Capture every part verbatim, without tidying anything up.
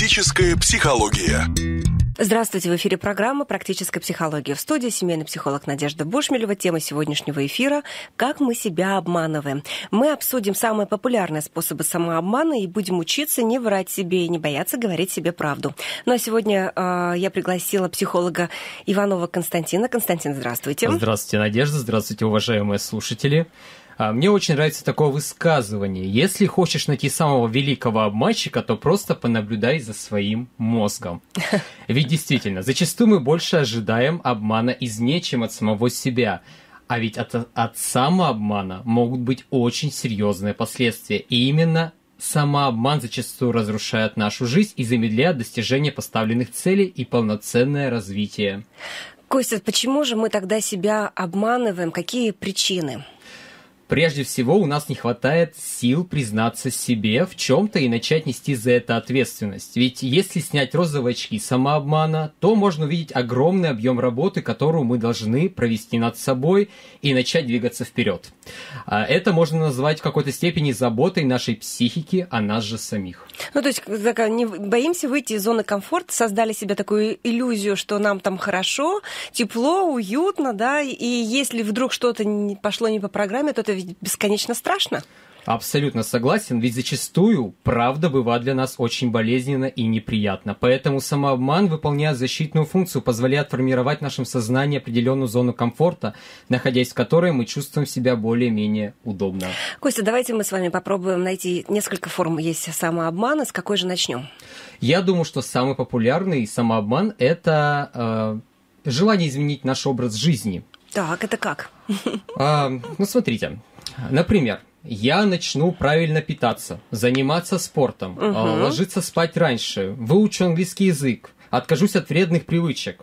Практическая психология. Здравствуйте, в эфире программа «Практическая психология». В студии семейный психолог Надежда Бушмелева. Тема сегодняшнего эфира – «Как мы себя обманываем». Мы обсудим самые популярные способы самообмана и будем учиться не врать себе и не бояться говорить себе правду. Ну а сегодня э, я пригласила психолога Иванова Константина. Константин, здравствуйте. Здравствуйте, Надежда. Здравствуйте, уважаемые слушатели. Мне очень нравится такое высказывание. Если хочешь найти самого великого обманщика, то просто понаблюдай за своим мозгом. Ведь действительно, зачастую мы больше ожидаем обмана извне, чем от самого себя. А ведь от, от самообмана могут быть очень серьезные последствия. И именно самообман зачастую разрушает нашу жизнь и замедляет достижение поставленных целей и полноценное развитие. Костя, почему же мы тогда себя обманываем? Какие причины? Прежде всего, у нас не хватает сил признаться себе в чем-то и начать нести за это ответственность. Ведь если снять розовые очки самообмана, то можно увидеть огромный объем работы, которую мы должны провести над собой и начать двигаться вперед. Это можно назвать в какой-то степени заботой нашей психики о нас же самих. Ну, то есть, не боимся выйти из зоны комфорта, создали себе такую иллюзию, что нам там хорошо, тепло, уютно, да, и если вдруг что-то пошло не по программе, то это бесконечно страшно. Абсолютно согласен, ведь зачастую правда бывает для нас очень болезненна и неприятна. Поэтому самообман, выполняя защитную функцию, позволяет формировать в нашем сознании определенную зону комфорта, находясь в которой мы чувствуем себя более-менее удобно. Костя, давайте мы с вами попробуем найти несколько форм есть самообмана. С какой же начнем? Я думаю, что самый популярный самообман – это э, желание изменить наш образ жизни. Так, это как? А, ну, смотрите, например, я начну правильно питаться, заниматься спортом, угу. ложиться спать раньше, выучу английский язык, откажусь от вредных привычек.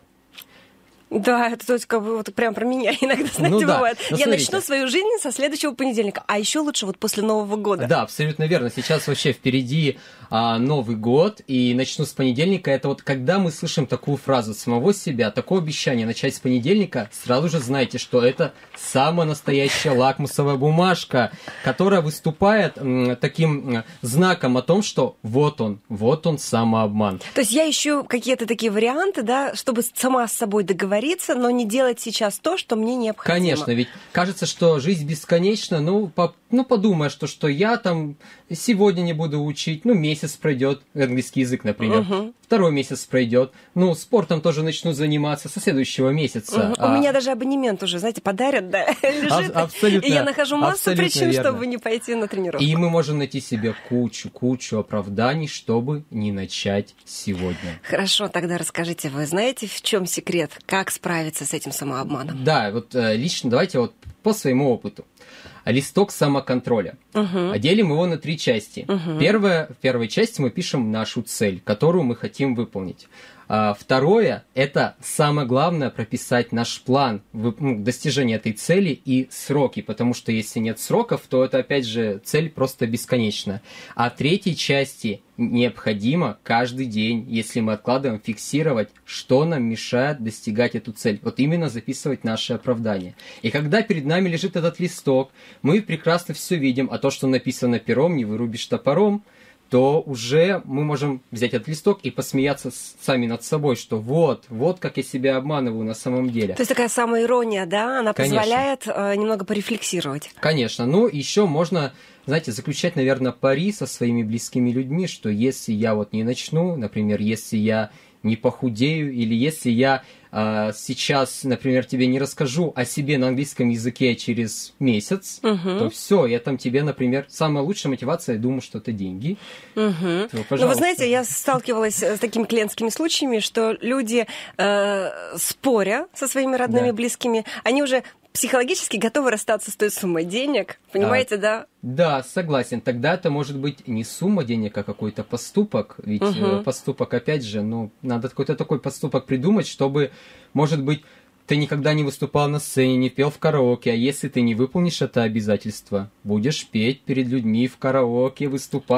Да, это то есть как бы вот прям про меня иногда, знаете, ну, да. бывает. Ну, я смотрите. начну свою жизнь со следующего понедельника, а еще лучше вот после Нового года. Да, абсолютно верно. Сейчас вообще впереди а, Новый год, и начну с понедельника. Это вот когда мы слышим такую фразу самого себя, такое обещание начать с понедельника, сразу же знаете, что это самая настоящая лакмусовая бумажка, которая выступает м, таким м, знаком о том, что вот он, вот он самообман. То есть я ищу какие-то такие варианты, да, чтобы сама с собой договориться, но не делать сейчас то, что мне необходимо. Конечно, ведь кажется, что жизнь бесконечна, ну, по, ну подумай, что, что я там сегодня не буду учить, ну, месяц пройдет, английский язык, например, угу. второй месяц пройдет, ну, спортом тоже начну заниматься со следующего месяца. Угу. А... У меня даже абонемент уже, знаете, подарят, да, лежит, а- абсолютно, и я нахожу массу причин, верно. чтобы не пойти на тренировку. И мы можем найти себе кучу, кучу оправданий, чтобы не начать сегодня. Хорошо, тогда расскажите, вы знаете, в чем секрет, как справиться с этим самообманом? Да, вот лично давайте вот по своему опыту. Листок самоконтроля. Uh-huh. Делим его на три части. Uh-huh. Первое, в первой части мы пишем нашу цель, которую мы хотим выполнить. А второе – это самое главное прописать наш план достижения этой цели и сроки, потому что если нет сроков, то это опять же цель просто бесконечна. А в третьей части необходимо каждый день, если мы откладываем, фиксировать, что нам мешает достигать эту цель. Вот именно записывать наши оправдания. И когда перед нами лежит этот листок, мы прекрасно все видим, а то, что написано пером, не вырубишь топором, то уже мы можем взять этот листок и посмеяться сами над собой, что вот, вот как я себя обманываю на самом деле. То есть такая самоирония, да, она Конечно. позволяет э, немного порефлексировать. Конечно, ну еще можно, знаете, заключать, наверное, пари со своими близкими людьми, что если я вот не начну, например, если я не похудею, или если я э, сейчас, например, тебе не расскажу о себе на английском языке через месяц, угу. то все, я там тебе, например, самая лучшая мотивация, я думаю, что это деньги. Угу. То, ну, вы знаете, я сталкивалась с такими клиентскими случаями, что люди, э, споря со своими родными, да. близкими, они уже психологически готовы расстаться с той суммой денег, понимаете, а, да? Да, согласен. Тогда это может быть не сумма денег, а какой-то поступок. Ведь угу. поступок, опять же, ну, надо какой-то такой поступок придумать, чтобы, может быть, ты никогда не выступал на сцене, не пел в караоке, а если ты не выполнишь это обязательство, будешь петь перед людьми в караоке, выступать.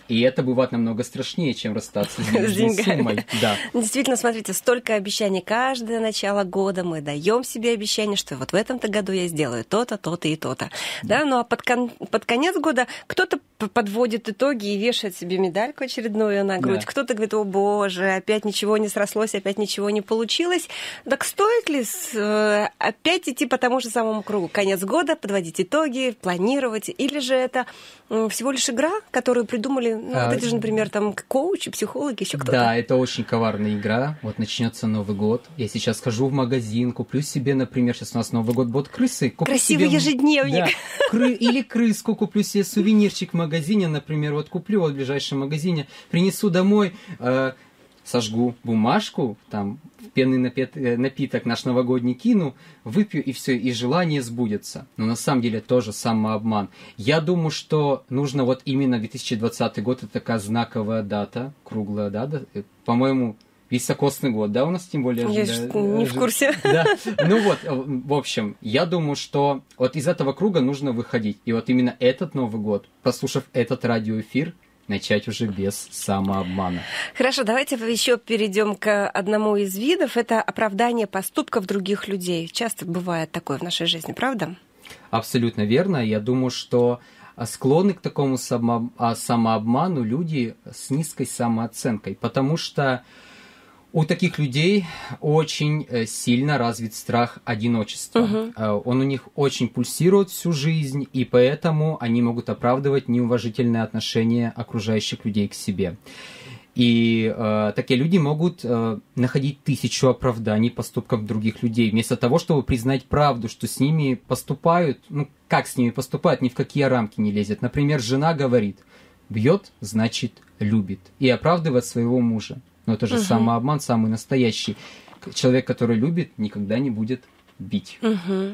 И это бывает намного страшнее, чем расстаться с денежной суммой. Да. Действительно, смотрите, столько обещаний. Каждое начало года мы даем себе обещание, что вот в этом-то году я сделаю то-то, то-то и то-то. Да, ну а под, кон- под конец года кто-то подводит итоги и вешает себе медальку очередную на грудь. Да. Кто-то говорит: о боже, опять ничего не срослось, опять ничего не получилось. Так стоит ли с, э, опять идти по тому же самому кругу? Конец года, подводить итоги, планировать? Или же это э, всего лишь игра, которую придумали, ну, а, вот эти же, например, там коучи, психологи, еще кто-то? Да, это очень коварная игра. Вот начнется Новый год. Я сейчас схожу в магазин, куплю себе, например, сейчас у нас Новый год будут крысы. Красивый себе... ежедневник. Да, кры... Или крыску, куплю себе сувенирчик в магазине, например, вот куплю вот в ближайшем магазине, принесу домой, э, сожгу бумажку, там пенный напиток наш новогодний кину, выпью, и все, и желание сбудется. Но на самом деле тоже самообман. Я думаю, что нужно вот именно две тысячи двадцатый год, это такая знаковая дата, круглая дата, по-моему, високосный год, да, у нас тем более... Я же, да, не в курсе. Да. Ну вот, в общем, я думаю, что вот из этого круга нужно выходить. И вот именно этот Новый год, послушав этот радиоэфир, начать уже без самообмана. Хорошо, давайте еще перейдем к одному из видов. Это оправдание поступков других людей. Часто бывает такое в нашей жизни, правда? Абсолютно верно. Я думаю, что склонны к такому само... самообману люди с низкой самооценкой, потому что у таких людей очень сильно развит страх одиночества. Uh-huh. Он у них очень пульсирует всю жизнь, и поэтому они могут оправдывать неуважительное отношение окружающих людей к себе. И э, такие люди могут э, находить тысячу оправданий поступков других людей, вместо того, чтобы признать правду, что с ними поступают, ну, как с ними поступают, ни в какие рамки не лезет. Например, жена говорит: бьет, значит, любит, и оправдывает своего мужа. Но это же угу. самообман, самый настоящий. Человек, который любит, никогда не будет бить. Угу.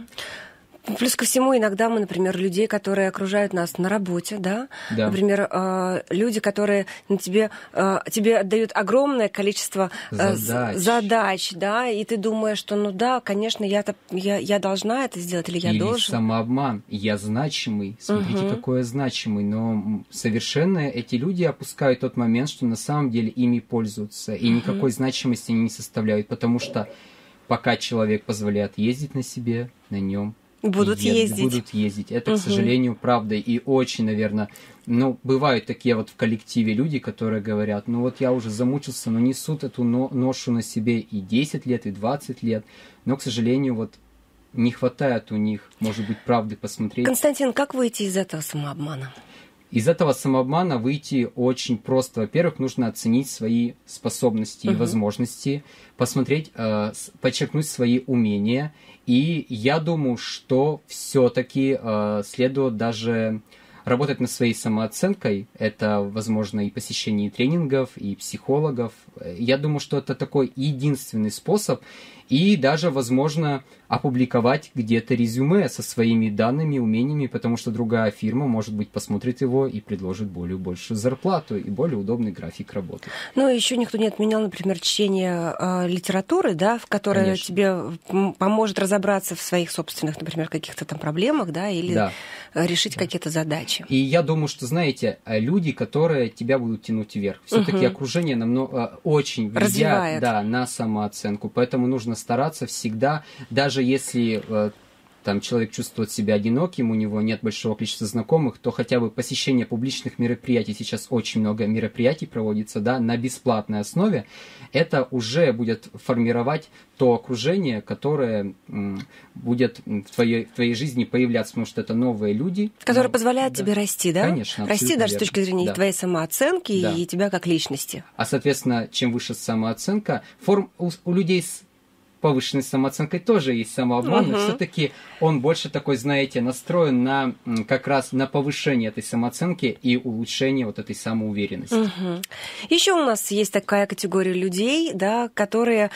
Плюс ко всему, иногда мы, например, людей, которые окружают нас на работе, да, да. например, люди, которые тебе, тебе отдают огромное количество задач. задач, да, и ты думаешь, что, ну да, конечно, я-то, я, я должна это сделать, или я или должен. Самообман. Я значимый, смотрите, угу. какой я значимый. Но совершенно эти люди опускают тот момент, что на самом деле ими пользуются, и угу. никакой значимости они не составляют, потому что пока человек позволяет ездить на себе, на нем Будут Е- ездить. Будут ездить. Это, угу. к сожалению, правда. И очень, наверное, ну, бывают такие вот в коллективе люди, которые говорят: ну вот я уже замучился, но несут эту ношу на себе и десять лет, и двадцать лет. Но, к сожалению, вот не хватает у них, может быть, правды посмотреть. Константин, как выйти из этого самообмана? Из этого самообмана выйти очень просто. Во-первых, нужно оценить свои способности uh-huh. и возможности, посмотреть, э, подчеркнуть свои умения. И я думаю, что все-таки э, следует даже работать над своей самооценкой. Это, возможно, и посещение тренингов, и психологов. Я думаю, что это такой единственный способ. И даже, возможно, опубликовать где-то резюме со своими данными, умениями, потому что другая фирма, может быть, посмотрит его и предложит более большую зарплату и более удобный график работы. Ну, еще никто не отменял, например, чтение э, литературы, да, в которой Конечно. тебе поможет разобраться в своих собственных, например, каких-то там проблемах, да, или да. решить да. какие-то задачи. И я думаю, что, знаете, люди, которые тебя будут тянуть вверх, все-таки угу. окружение намного очень влияет да, на самооценку, поэтому нужно стараться всегда, даже если э, там человек чувствует себя одиноким, у него нет большого количества знакомых, то хотя бы посещение публичных мероприятий, сейчас очень много мероприятий проводится, да, на бесплатной основе, это уже будет формировать то окружение, которое м, будет в твоей, в твоей жизни появляться, потому что это новые люди. Которые но, позволяют да. тебе расти, да? Конечно. Расти даже верно. с точки зрения да. твоей самооценки да. и тебя как личности. А, соответственно, чем выше самооценка, форм, у, у людей с повышенной самооценкой тоже есть самообман, но угу. все-таки он больше такой, знаете, настроен на как раз на повышение этой самооценки и улучшение вот этой самоуверенности. Угу. Еще у нас есть такая категория людей, да, которые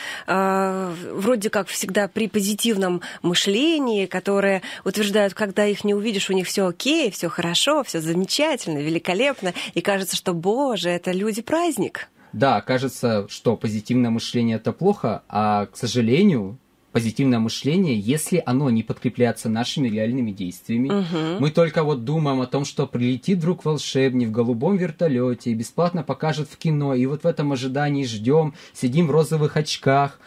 э, вроде как всегда при позитивном мышлении, которые утверждают, когда их не увидишь, у них все окей, все хорошо, все замечательно, великолепно, и кажется, что, боже, это люди-праздник. Да, кажется, что позитивное мышление – это плохо, а, к сожалению, позитивное мышление, если оно не подкрепляется нашими реальными действиями. Угу. Мы только вот думаем о том, что прилетит вдруг волшебник в голубом вертолете и бесплатно покажет в кино, и вот в этом ожидании ждем, сидим в розовых очках.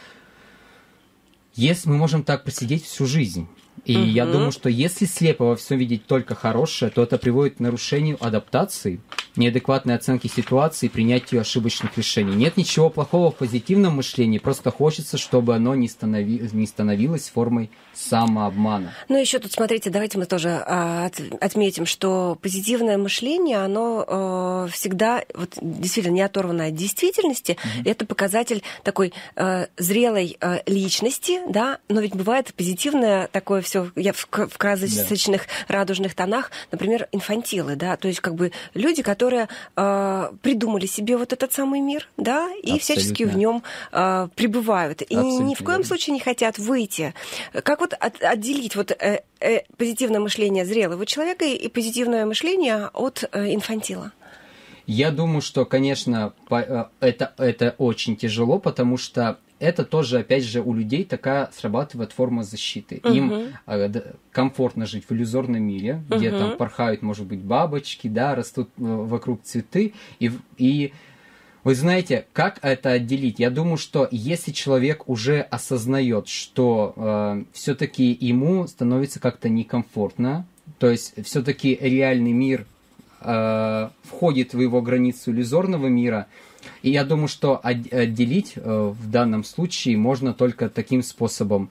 Если мы можем так просидеть всю жизнь. И угу. я думаю, что если слепо во всем видеть только хорошее, то это приводит к нарушению адаптации, неадекватной оценки ситуации и принятию ошибочных решений. Нет ничего плохого в позитивном мышлении, просто хочется, чтобы оно не, станови... не становилось формой самообмана. Ну, еще тут, смотрите, давайте мы тоже а, от, отметим, что позитивное мышление, оно а, всегда вот, действительно не оторвано от действительности. Mm-hmm. Это показатель такой а, зрелой а, личности, да, но ведь бывает позитивное такое все я в, в красочных, да. радужных тонах, например, инфантилы, да, то есть как бы люди, которые а, придумали себе вот этот самый мир, да, и Абсолютно. всячески в нем а, пребывают. И Абсолютно. ни в коем случае не хотят выйти. Как вот от, отделить вот э, э, позитивное мышление зрелого человека и позитивное мышление от э, инфантила? Я думаю, что, конечно, это, это очень тяжело, потому что это тоже, опять же, у людей такая срабатывает форма защиты. Uh-huh. Им э, комфортно жить в иллюзорном мире, где uh-huh. там порхают, может быть, бабочки, да, растут вокруг цветы, и... и вы знаете, как это отделить? Я думаю, что если человек уже осознает, что э, все-таки ему становится как-то некомфортно, то есть все-таки реальный мир э, входит в его границу иллюзорного мира, и я думаю, что отделить э, в данном случае можно только таким способом.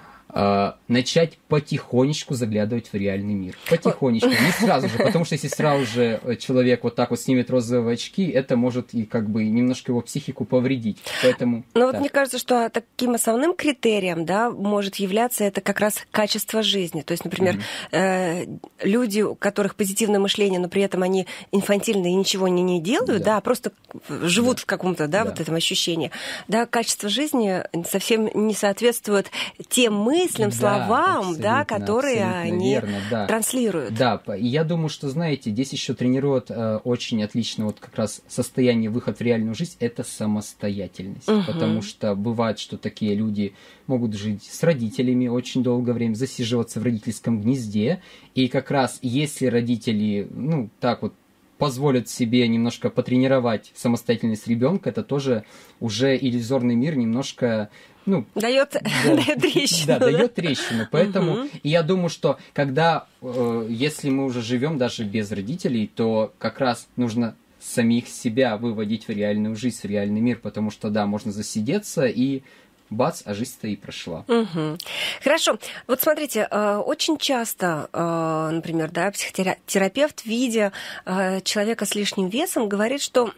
Начать потихонечку заглядывать в реальный мир. Потихонечку, не сразу же, потому что если сразу же человек вот так вот снимет розовые очки, это может и как бы немножко его психику повредить. Поэтому, Но да. вот мне кажется, что таким основным критерием, да, может являться это как раз качество жизни. То есть, например, mm-hmm. э, люди, у которых позитивное мышление, но при этом они инфантильные и ничего не, не делают, да. да, просто живут да. в каком-то, да, да, вот этом ощущении. Да, качество жизни совсем не соответствует тем мыслям, мыслям, словам, да, которые они верно, да. транслируют. Да, и я думаю, что, знаете, здесь еще тренирует э, очень отлично вот как раз состояние выход в реальную жизнь, это самостоятельность. Угу. Потому что бывает, что такие люди могут жить с родителями очень долгое время, засиживаться в родительском гнезде, и как раз если родители, ну, так вот, позволят себе немножко потренировать самостоятельность ребенка, это тоже уже иллюзорный мир немножко... Ну, дает, да, дает трещину. Да, да, дает трещину. Поэтому угу. и я думаю, что когда, э, если мы уже живем даже без родителей, то как раз нужно самих себя выводить в реальную жизнь, в реальный мир, потому что, да, можно засидеться и бац, а жизнь-то и прошла. Угу. Хорошо. Вот смотрите, очень часто, например, да, психотерапевт, видя человека с лишним весом, говорит, что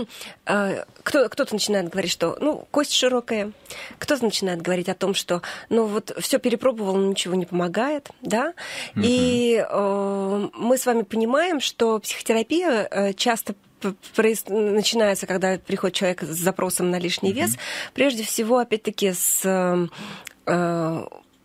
кто-то начинает говорить, что ну, кость широкая, кто-то начинает говорить о том, что ну вот все перепробовал, но ничего не помогает, да, угу. и мы с вами понимаем, что психотерапия часто начинается, когда приходит человек с запросом на лишний вес, mm-hmm. прежде всего, опять-таки, с э,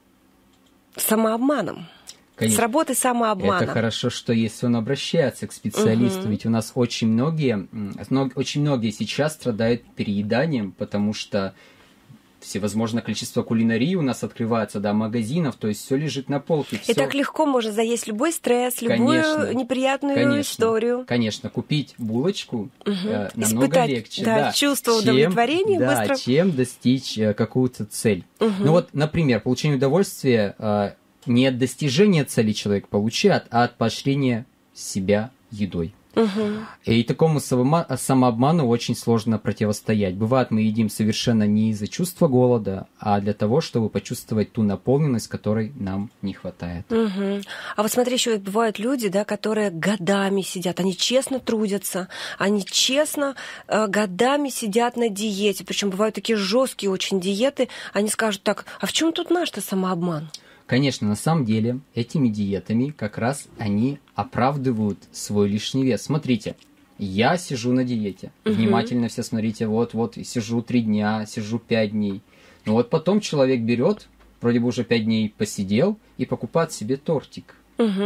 самообманом. Конечно. С работой самообмана. Это хорошо, что если он обращается к специалисту, угу. ведь у нас очень многие, очень многие сейчас страдают перееданием, потому что всевозможное количество кулинарии у нас открывается, да, магазинов, то есть все лежит на полке. Всё... И так легко можно заесть любой стресс, любую конечно, неприятную конечно, историю. Конечно, купить булочку угу. э, намного Испытать, легче. Да, да, чувство чем, удовлетворения да, быстро. чем достичь э, какую-то цель. Угу. Ну вот, например, получение удовольствия э, не от достижения цели человек получает, а от поощрения себя едой. Угу. И такому самообману очень сложно противостоять. Бывает, мы едим совершенно не из-за чувства голода, а для того, чтобы почувствовать ту наполненность, которой нам не хватает. Угу. А вот смотри, еще бывают люди, да, которые годами сидят, они честно трудятся, они честно э, годами сидят на диете, причем бывают такие жесткие очень диеты, они скажут так, а в чем тут наш-то самообман? Конечно, на самом деле, этими диетами как раз они оправдывают свой лишний вес. Смотрите, я сижу на диете. Угу. Внимательно все смотрите, вот-вот, сижу три дня, сижу пять дней. Но вот потом человек берет, вроде бы уже пять дней посидел, и покупает себе тортик. Угу.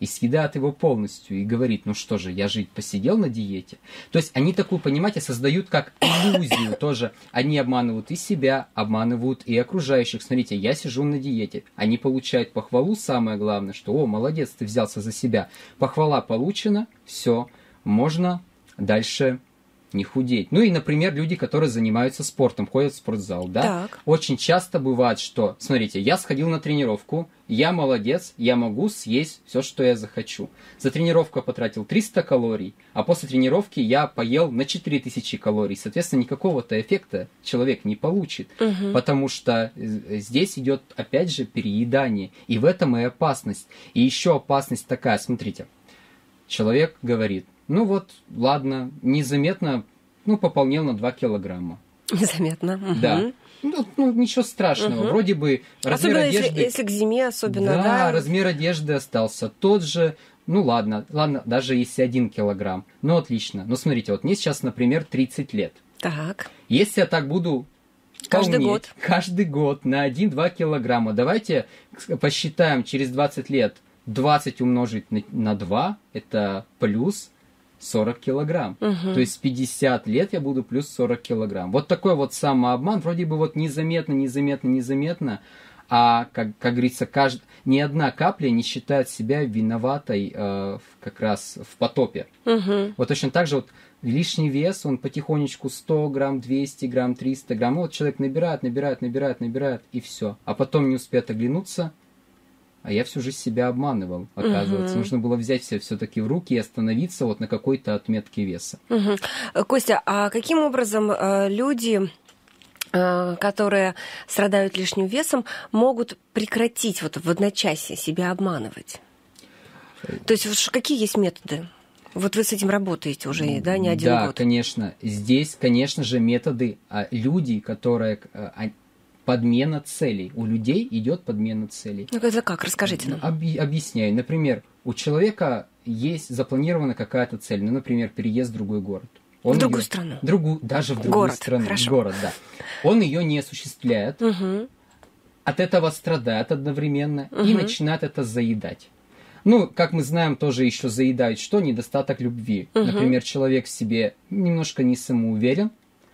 и съедает его полностью, и говорит, ну что же, я же посидел на диете. То есть они такую, понимаете, создают как иллюзию тоже. Они обманывают и себя, обманывают и окружающих. Смотрите, я сижу на диете. Они получают похвалу, самое главное, что, о, молодец, ты взялся за себя. Похвала получена, все, можно дальше не худеть. Ну и, например, люди, которые занимаются спортом, ходят в спортзал, да? Так. Очень часто бывает, что, смотрите, я сходил на тренировку, я молодец, я могу съесть все, что я захочу. За тренировку я потратил триста калорий, а после тренировки я поел на четыре тысячи калорий. Соответственно, никакого-то эффекта человек не получит, угу. потому что здесь идет, опять же, переедание. И в этом и опасность. И еще опасность такая, смотрите, человек говорит, ну вот, ладно, незаметно, ну, пополнел на два килограмма. Незаметно. Угу. Да. Ну, ну, ничего страшного. Угу. Вроде бы размер особенно одежды... Если, если к зиме особенно, да, да? размер одежды остался тот же. Ну, ладно, ладно, даже если один килограмм. Ну, отлично. Но смотрите, вот мне сейчас, например, тридцать лет. Так. Если я так буду... Каждый полнеть, год. Каждый год на один-два килограмма. Давайте посчитаем через двадцать лет. двадцать умножить на, на два, это плюс... сорок килограмм. Угу. То есть с пятьдесят лет я буду плюс сорок килограмм. Вот такой вот самообман, вроде бы вот незаметно, незаметно, незаметно, а, как, как говорится, кажд... ни одна капля не считает себя виноватой э, как раз в потопе. Угу. Вот точно так же вот лишний вес, он потихонечку сто грамм, двести грамм, триста грамм. Вот человек набирает, набирает, набирает, набирает, и все. А потом не успеет оглянуться, а я всю жизнь себя обманывал, оказывается. Угу. Нужно было взять себя все-таки в руки и остановиться вот на какой-то отметке веса. Угу. Костя, а каким образом э, люди, э, которые страдают лишним весом, могут прекратить вот в одночасье себя обманывать? То есть вот какие есть методы? Вот вы с этим работаете уже, да, не один да, год? Да, конечно. Здесь, конечно же, методы. Люди, которые... Подмена целей. У людей идет подмена целей. Ну, это как? Расскажите нам. Об, объясняю. Например, у человека есть запланирована какая-то цель. Ну, например, переезд в другой город. Он в другую ее, страну. Другую, даже в другую город, страну. Хорошо. Город, да. Он ее не осуществляет. Угу. От этого страдает одновременно угу. и начинает это заедать. Ну, как мы знаем, тоже еще заедают что? Недостаток любви. Угу. Например, человек в себе немножко не самоуверен.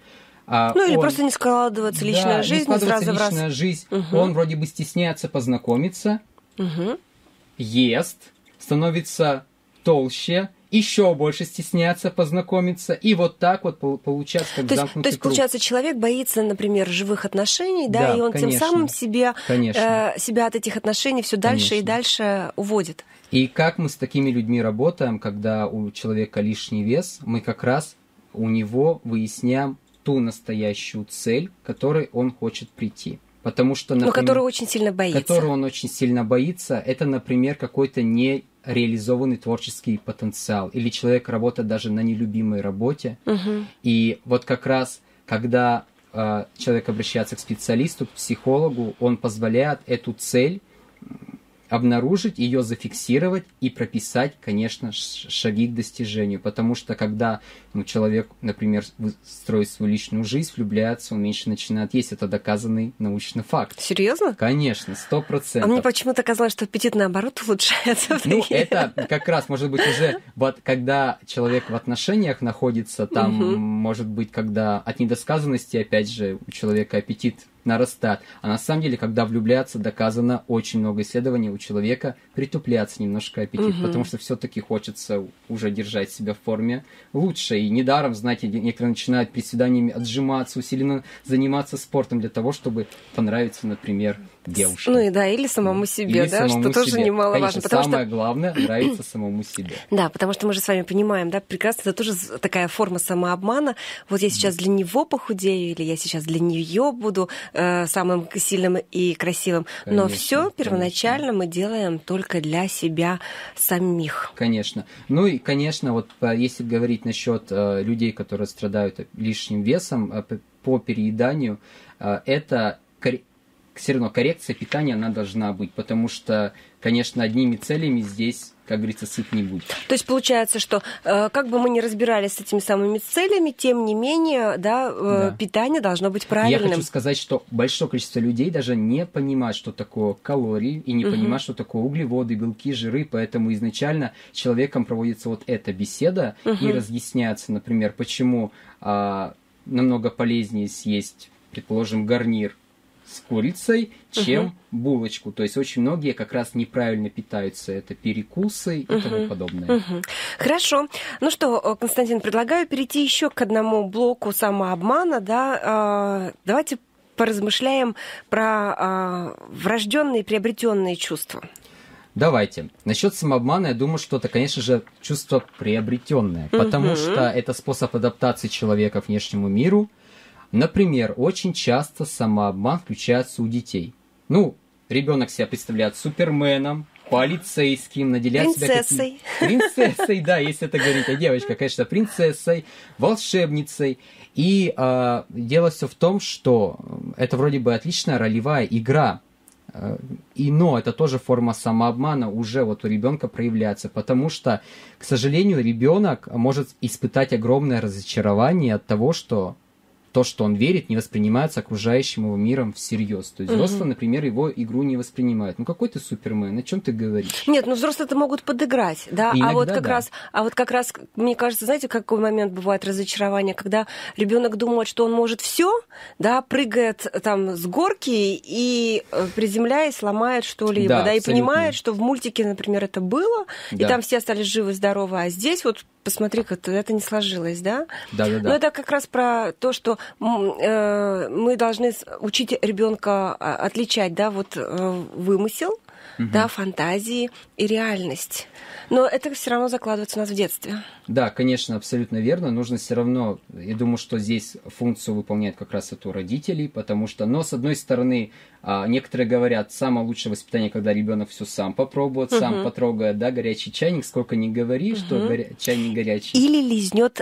А ну, или он, просто не складывается личная да, жизнь, не складывается сразу личная раз. жизнь. Угу. Он вроде бы стесняется познакомиться, угу. ест, становится толще, еще больше стесняется познакомиться, и вот так вот получается как то замкнутый есть, То есть, круг. Получается, человек боится, например, живых отношений, да, да и он конечно, тем самым себе, э, себя от этих отношений все дальше конечно. и дальше уводит. И как мы с такими людьми работаем, когда у человека лишний вес, мы как раз у него выясняем ту настоящую цель, к которой он хочет прийти. Потому что, например, но которую очень сильно боится. Которую он очень сильно боится, это, например, какой-то нереализованный творческий потенциал. Или человек работает даже на нелюбимой работе. Угу. И вот как раз, когда э, человек обращается к специалисту, к психологу, он позволяет эту цель обнаружить, ее зафиксировать и прописать, конечно, шаги к достижению. Потому что когда ну, человек, например, строит свою личную жизнь, влюбляется, он меньше начинает есть. Это доказанный научный факт. Серьезно? Конечно, сто процентов. А мне почему-то казалось, что аппетит наоборот улучшается. Ну, это как раз, может быть, уже вот когда человек в отношениях находится, там, угу. может быть, когда от недосказанности, опять же, у человека аппетит нарастает. А на самом деле, когда влюбляться, доказано очень много исследований, у человека притупляется немножко аппетит, угу. потому что все-таки хочется уже держать себя в форме лучше. И недаром, знаете, некоторые начинают приседаниями отжиматься, усиленно заниматься спортом для того, чтобы понравиться, например, девушке. Ну и да, или самому себе, или да, самому что тоже себе. немаловажно. Конечно, потому самое что... главное нравится самому себе. Да, потому что мы же с вами понимаем, да, прекрасно, это тоже такая форма самообмана. Вот я сейчас для него похудею, или я сейчас для нее буду э, самым сильным и красивым. Конечно, но все первоначально конечно. мы делаем только для себя самих. Конечно. Ну и, конечно, вот если говорить насчет э, людей, которые страдают лишним весом э, по перееданию, э, это все равно коррекция питания, она должна быть, потому что, конечно, одними целями здесь, как говорится, сыт не будет. То есть получается, что э, как бы мы ни разбирались с этими самыми целями, тем не менее, да, э, да. питание должно быть правильным. Я хочу сказать, что большое количество людей даже не понимает, что такое калории, и не угу. понимает, что такое углеводы, белки, жиры, поэтому изначально человеком проводится вот эта беседа угу. и разъясняется, например, почему э, намного полезнее съесть, предположим, гарнир с курицей, чем угу. булочку. То есть очень многие как раз неправильно питаются. Это перекусы и угу. тому подобное. Угу. Хорошо. Ну что, Константин, предлагаю перейти еще к одному блоку самообмана. Да? Давайте поразмышляем про врожденные и приобретенные чувства. Давайте. Насчет самообмана, я думаю, что это, конечно же, чувство приобретенное, угу. потому что это способ адаптации человека к внешнему миру. Например, очень часто самообман включается у детей. Ну, ребенок себя представляет суперменом, полицейским, наделяет принцессой. себя... Принцессой, да, если это говорить о девочке, конечно, принцессой, волшебницей. И э, дело все в том, что это вроде бы отличная ролевая игра. И, но это тоже форма самообмана уже вот у ребенка проявляется, потому что, к сожалению, ребенок может испытать огромное разочарование от того, что то, что он верит, не воспринимается окружающим его миром всерьез. То есть взрослые, mm-hmm. например, его игру не воспринимают. Ну какой ты супермен, о чем ты говоришь? Нет, ну взрослые-то могут подыграть, да. Иногда, а вот как да. раз, а вот как раз, мне кажется, знаете, какой момент бывает разочарование, когда ребенок думает, что он может все, да, прыгает там с горки и приземляясь, ломает что-либо, да, да и понимает, что в мультике, например, это было, да. и там все остались живы, здоровы, а здесь вот посмотри-ка, это не сложилось, да? Да, да, да. Но это как раз про то, что мы должны учить ребенка отличать, да, вот вымысел, угу. да, фантазии и реальность. Но это все равно закладывается у нас в детстве. Да, конечно, абсолютно верно. Нужно все равно, я думаю, что здесь функцию выполняет как раз это у родителей, потому что, но с одной стороны, некоторые говорят, самое лучшее воспитание, когда ребенок все сам попробует, угу. сам потрогает, да, горячий чайник, сколько не говори, угу. что горя... чайник горячий. Или лизнет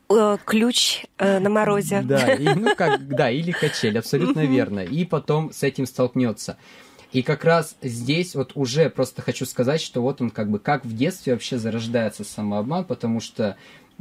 ключ э, на морозе. Да, и, ну как, да, или качель, абсолютно верно. И потом с этим столкнется. И как раз здесь вот уже просто хочу сказать, что вот он как бы как в детстве вообще зарождается самообман, потому что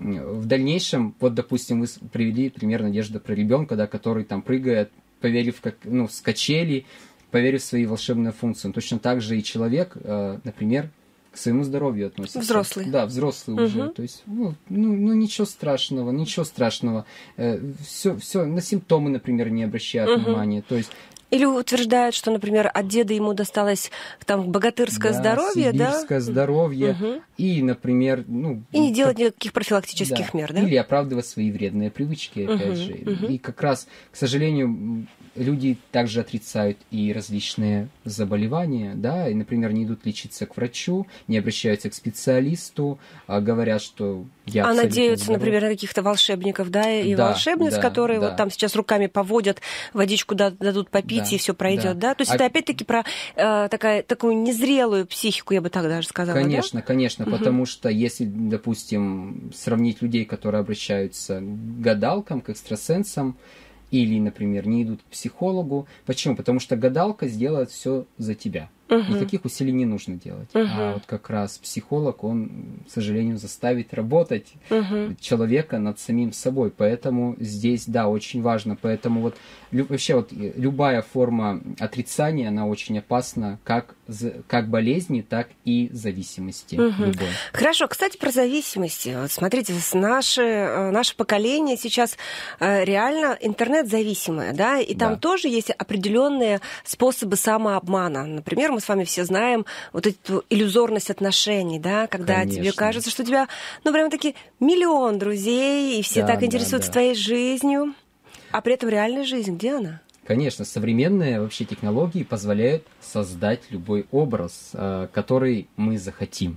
в дальнейшем, вот допустим, вы привели пример Надежды про ребенка, да, который там прыгает, поверив как, ну, с качелей, поверив в свои волшебные функции. Но точно так же и человек, э, например, к своему здоровью относится. Взрослый. Да, взрослый угу. уже. То есть, ну, ну, ну ничего страшного, ничего страшного. Э, все, все, на симптомы, например, не обращают угу. внимания. То есть, или утверждают, что, например, от деда ему досталось там богатырское да, здоровье, да? Сибирское здоровье. Угу. И, например, ну... И не делать никаких профилактических да. мер, да? Или оправдывать свои вредные привычки, опять угу. же. Угу. И как раз, к сожалению, люди также отрицают и различные заболевания, да, и, например, не идут лечиться к врачу, не обращаются к специалисту, а говорят, что я А надеются, здоров. например, на каких-то волшебников, да, и да, волшебниц, да, которые да. вот там сейчас руками поводят, водичку дадут попить, да, и все пройдет, да. да? То есть а... это опять-таки про э, такая, такую незрелую психику, я бы так даже сказала, Конечно, да? конечно, угу. потому что если, допустим, сравнить людей, которые обращаются к гадалкам, к экстрасенсам, или, например, не идут к психологу. Почему? Потому что гадалка сделает все за тебя. Угу. Никаких усилий не нужно делать. Угу. А вот как раз психолог, он, к сожалению, заставит работать угу. человека над самим собой. Поэтому здесь, да, очень важно. Поэтому вот лю- вообще вот любая форма отрицания, она очень опасна, как, как болезни, так и зависимости. Угу. Хорошо, кстати, про зависимости. Вот смотрите, наше, наше поколение сейчас реально интернет-зависимое, да, и там да. тоже есть определенные способы самообмана. Например, мы с вами все знаем вот эту иллюзорность отношений, да, когда Конечно. тебе кажется, что у тебя, ну, прямо таки миллион друзей, и все да, так интересуются да, да. твоей жизнью, а при этом реальная жизнь, где она? Конечно, современные вообще технологии позволяют создать любой образ, который мы захотим.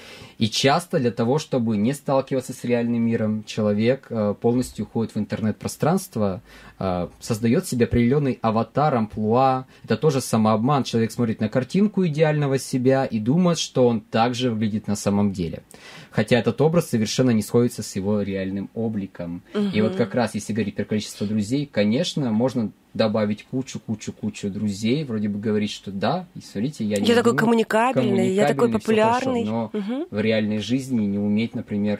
И часто для того, чтобы не сталкиваться с реальным миром, человек полностью уходит в интернет-пространство, создает себе определенный аватар, амплуа. Это тоже самообман. Человек смотрит на картинку идеального себя и думает, что он также выглядит на самом деле. хотя этот образ совершенно не сходится с его реальным обликом. Угу. И вот как раз, если говорить про количество друзей, конечно, можно добавить кучу-кучу-кучу друзей, вроде бы говорить, что да, и смотрите, я не Я такой думаю, коммуникабельный, коммуникабельный, я такой популярный. Хорошо, но угу. в реальной жизни не уметь, например,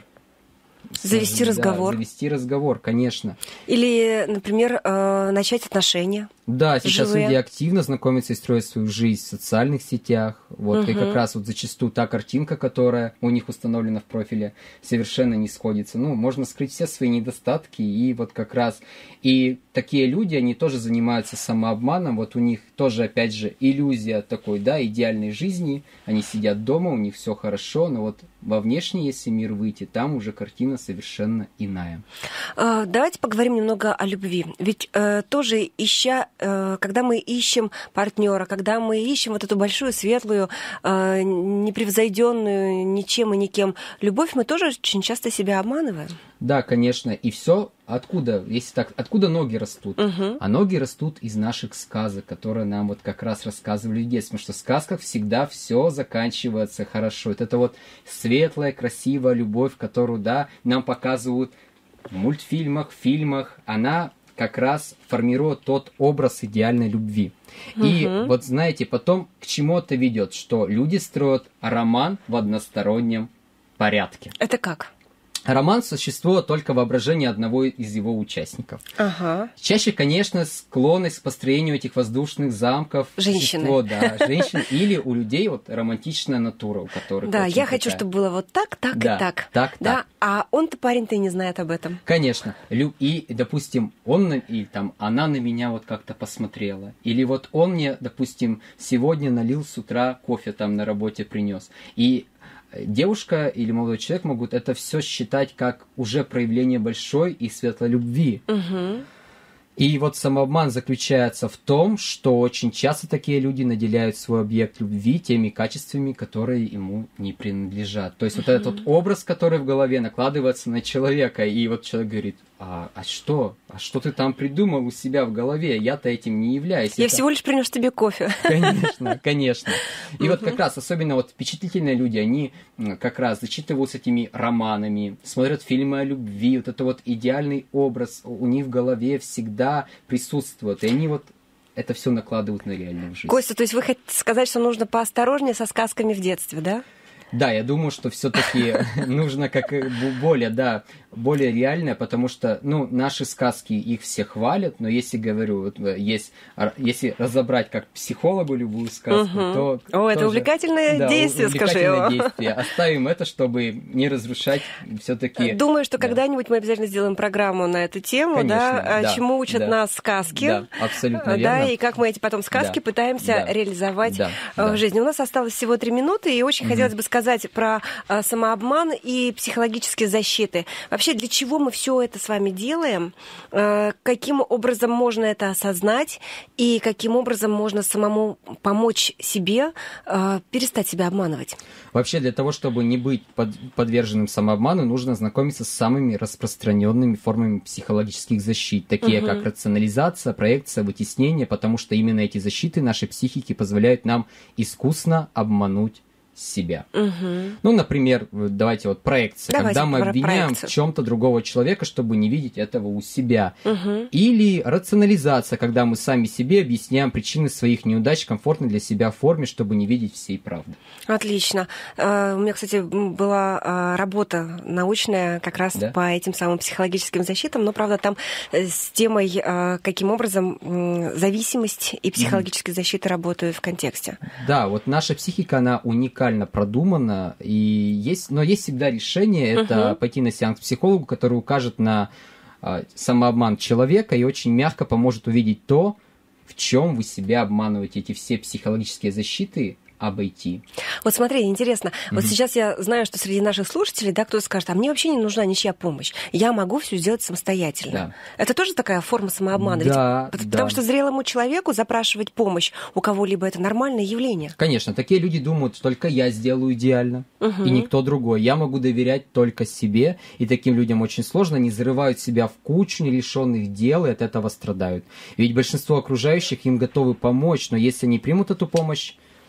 завести да, разговор. Завести разговор, конечно. Или, например, э, начать отношения. Да, сейчас живые. люди активно знакомятся и строят свою жизнь в социальных сетях. Вот, угу. И как раз вот зачастую та картинка, которая у них установлена в профиле, совершенно не сходится. Ну, можно скрыть все свои недостатки, и вот как раз... И такие люди, они тоже занимаются самообманом. Вот у них тоже, опять же, иллюзия такой, да, идеальной жизни. Они сидят дома, у них все хорошо, но вот во внешний, если мир выйти, там уже картина совершенно иная. Давайте поговорим немного о любви. Ведь э, тоже ища, э, когда мы ищем партнера, когда мы ищем вот эту большую, светлую, э, непревзойденную ничем и никем любовь, мы тоже очень часто себя обманываем. Да, конечно. И все откуда, если так, откуда ноги растут? Угу. А ноги растут из наших сказок, которые нам вот как раз рассказывали в детстве, потому что в сказках всегда все заканчивается хорошо. Это, это вот светлая, красивая любовь, которую, да, нам показывают в мультфильмах, фильмах. Она как раз формирует тот образ идеальной любви. Угу. И вот знаете, потом к чему это ведет, что люди строят роман в одностороннем порядке. Это как? Роман существует только в воображении одного из его участников. Ага. Чаще, конечно, склонность к построению этих воздушных замков. Женщины. Да, женщин. Или у людей вот романтичная натура, у которых. Да, я такая... хочу, чтобы было вот так, так да, и так. Так, да, так. А он-то парень-то и не знает об этом. Конечно. И, допустим, он на... или там она на меня вот как-то посмотрела. Или вот он мне, допустим, сегодня налил с утра кофе там на работе принес. И девушка или молодой человек могут это все считать как уже проявление большой и светлой любви. Угу. И вот самообман заключается в том, что очень часто такие люди наделяют свой объект любви теми качествами, которые ему не принадлежат. То есть угу. вот этот вот образ, который в голове накладывается на человека, и вот человек говорит: а, а что? А что ты там придумал у себя в голове? Я-то этим не являюсь. Я это... всего лишь принес тебе кофе. Конечно, конечно. И вот как раз, особенно вот впечатлительные люди, они как раз зачитываются этими романами, смотрят фильмы о любви, вот это вот идеальный образ у них в голове всегда присутствует, и они вот это все накладывают на реальную жизнь. Костя, то есть вы хотите сказать, что нужно поосторожнее со сказками в детстве, да? Да, я думаю, что все-таки нужно как более, да, более реальное, потому что, ну, наши сказки, их все хвалят, но если, говорю, вот есть, если разобрать как психологу любую сказку, угу. то... О, тоже, это увлекательное да, действие, скажи его. Действие. Оставим это, чтобы не разрушать все-таки... Думаю, что да. когда-нибудь мы обязательно сделаем программу на эту тему, Конечно, да, да, чему учат да. нас сказки. Да, абсолютно да, верно. И как мы эти потом сказки да. пытаемся да. реализовать да. в да. жизни. У нас осталось всего три минуты, и очень mm-hmm. хотелось бы сказать про самообман и психологические защиты. Вообще, для чего мы все это с вами делаем? Каким образом можно это осознать? И каким образом можно самому помочь себе перестать себя обманывать? Вообще, для того, чтобы не быть под, подверженным самообману, нужно знакомиться с самыми распространенными формами психологических защит, такие угу. как рационализация, проекция, вытеснение, потому что именно эти защиты нашей психики позволяют нам искусно обмануть себя. Угу. Ну, например, давайте вот проекция, давайте когда мы обвиняем проекцию. В чем-то другого человека, чтобы не видеть этого у себя. Угу. Или рационализация, когда мы сами себе объясняем причины своих неудач в комфортной для себя форме, чтобы не видеть всей правды. Отлично. У меня, кстати, была работа научная как раз да? по этим самым психологическим защитам, но, правда, там с темой, каким образом зависимость и психологические угу. защиты работают в контексте. Да, вот наша психика, она уникальна, продумано, и есть, но есть всегда решение, это uh-huh. пойти на сеанс к психологу, который укажет на а, самообман человека и очень мягко поможет увидеть то, в чем вы себя обманываете, эти все психологические защиты обойти. Вот смотри, интересно, mm-hmm. вот сейчас я знаю, что среди наших слушателей, да, кто-то скажет: а мне вообще не нужна ничья помощь, я могу все сделать самостоятельно. Да. Это тоже такая форма самообмана? Да, Ведь, да. Потому что зрелому человеку запрашивать помощь у кого-либо — это нормальное явление. Конечно, такие люди думают: только я сделаю идеально, mm-hmm. и никто другой. Я могу доверять только себе, и таким людям очень сложно, они зарывают себя в кучу нерешенных дел и от этого страдают. Ведь большинство окружающих им готовы помочь, но если они примут эту помощь,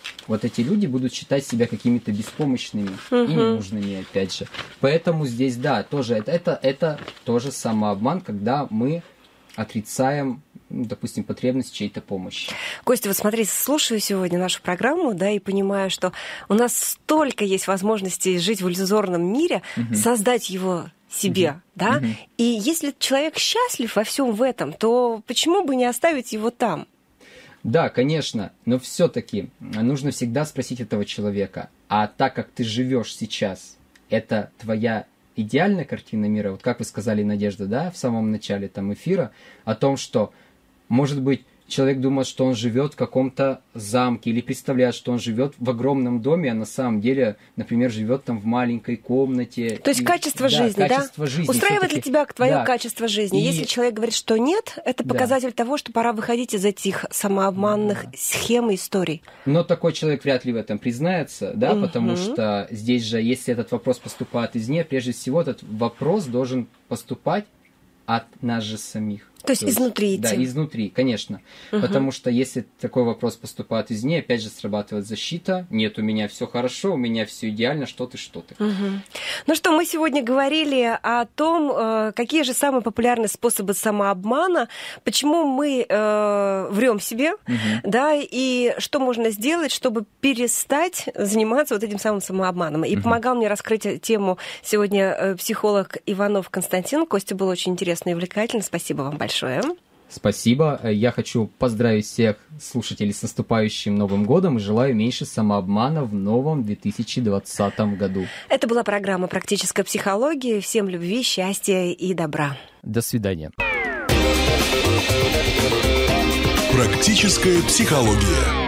вот эти люди будут считать себя какими-то беспомощными угу. и ненужными, опять же. Поэтому здесь, да, тоже это, это, это тоже самообман, когда мы отрицаем, допустим, потребность чьей-то помощи. Костя, вот смотри, слушаю сегодня нашу программу, да, и понимаю, что у нас столько есть возможностей жить в иллюзорном мире, угу. создать его себе, угу. да, угу. и если человек счастлив во всем в этом, то почему бы не оставить его там? Да, конечно, но все-таки нужно всегда спросить этого человека, а так как ты живешь сейчас, это твоя идеальная картина мира, вот как вы сказали, Надежда, да, в самом начале там эфира, о том, что, может быть, человек думает, что он живет в каком-то замке, или представляет, что он живет в огромном доме, а на самом деле, например, живет там в маленькой комнате. То есть и, качество да, жизни, качество да? жизни, устраивает ли тебя твое да. качество жизни? И... Если человек говорит, что нет, это показатель да. того, что пора выходить из этих самообманных да. схем и историй. Но такой человек вряд ли в этом признается, да, угу. потому что здесь же, если этот вопрос поступает извне, прежде всего этот вопрос должен поступать от нас же самих. То есть, То есть изнутри идти. Да, изнутри, конечно. Угу. Потому что если такой вопрос поступает извне, опять же срабатывает защита. Нет, у меня все хорошо, у меня все идеально, что ты, что ты. Угу. Ну что, мы сегодня говорили о том, какие же самые популярные способы самообмана, почему мы э, врем себе, угу. да, и что можно сделать, чтобы перестать заниматься вот этим самым самообманом. И угу. помогал мне раскрыть тему сегодня психолог Иванов Константин. Костя, было очень интересно и увлекательно. Спасибо вам большое. Спасибо. Я хочу поздравить всех слушателей с наступающим Новым годом и желаю меньше самообмана в новом две тысячи двадцатом году. Это была программа «Практическая психология». Всем любви, счастья и добра. До свидания. Практическая психология.